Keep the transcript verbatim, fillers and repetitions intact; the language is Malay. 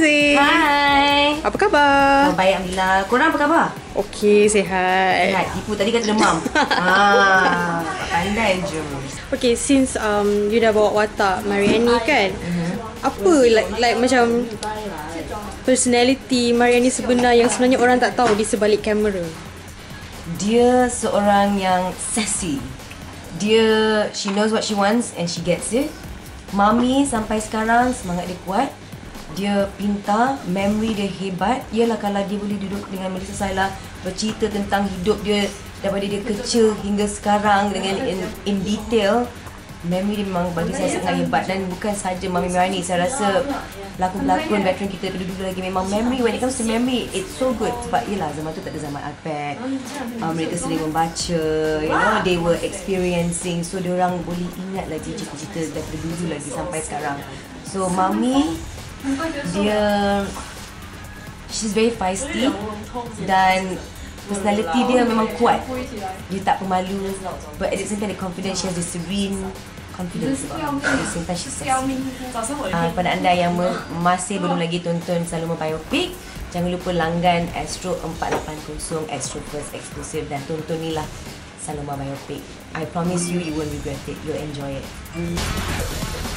Sazzy. Hai. Apa khabar? Oh, baik, Alhamdulillah. Korang apa khabar? Okey, sihat. Sihat. Tipu tadi kata demam. ah, pandai je. Okay, since um you dah bawa watak Mariani kan, uh-huh. apa like, like macam personality Mariani sebenar yang sebenarnya orang tak tahu di sebalik kamera? Dia seorang yang sassy. Dia, she knows what she wants and she gets it. Mami sampai sekarang semangat dia kuat. Dia pintar, memory dia hebat. Yalah kalau dia boleh duduk dengan Melissa Saila bercerita tentang hidup dia daripada dia kecil hingga sekarang dengan in, in detail, memory dia memang bagi saya sangat hebat. Dan bukan saja Mami Mariani, saya rasa pelakon-pelakon veteran kita daripada dulu lagi memang memory, when it comes to memory, it's so good. Sebab yelah zaman tu tak ada zaman iPad, uh, mereka sering membaca, you know, they were experiencing, so diorang boleh ingat lagi cerita-cerita daripada dulu lagi sampai sekarang. So Mami, dia, she's very feisty dan personality dia memang kuat. Dia tak pemalu, but at the same time dia confident. She has this serene confidence about her. At the same time she's sassy. Uh, pada anda yang masih belum lagi tonton Saloma Biopic, jangan lupa langgan Astro empat lapan kosong, Astro First Eksklusif, dan tontonilah Saloma Biopic. I promise you, you won't regret it. You'll enjoy it.